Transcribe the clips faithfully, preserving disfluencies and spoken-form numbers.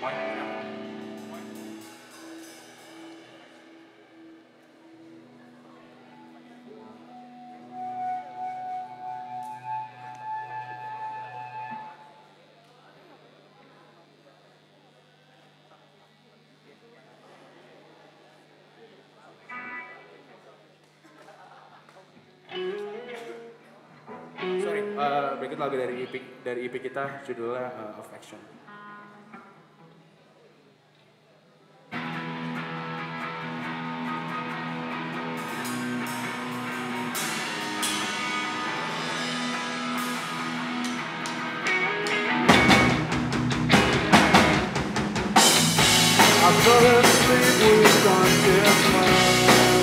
Sorry, uh, berikut lagu dari E P dari E P kita judulnya uh, Affection. I fell asleep with conscious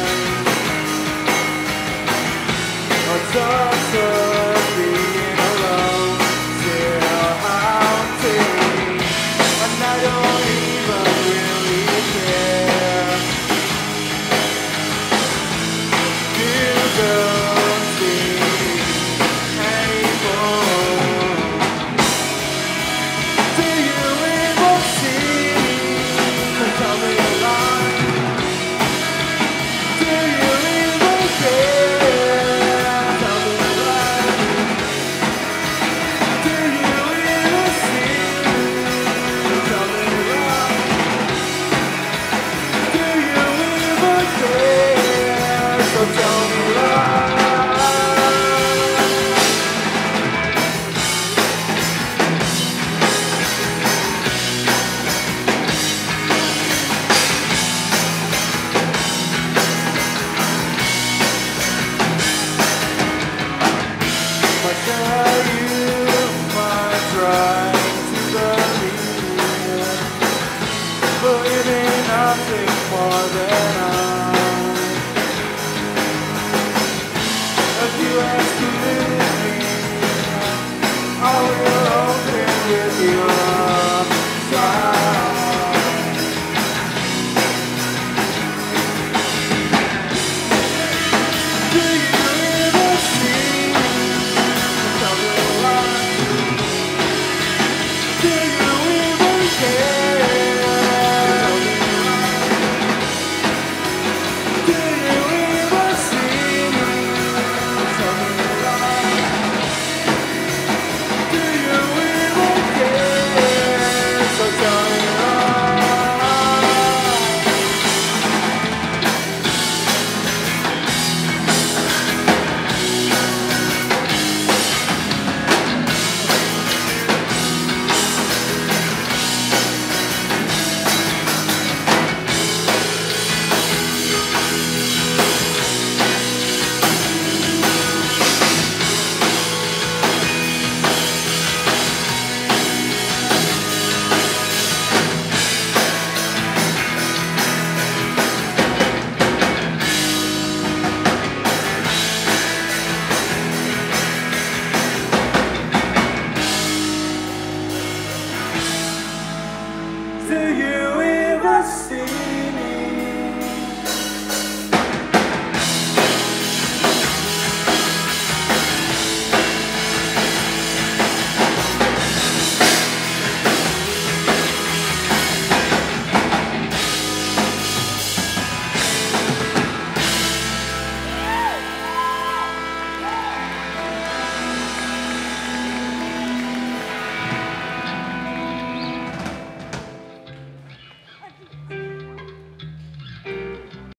a touch of being alone, still haunting, and I don't even really care. You don't see anymore. Do you even see? Tell me a lie. Do you even care? Try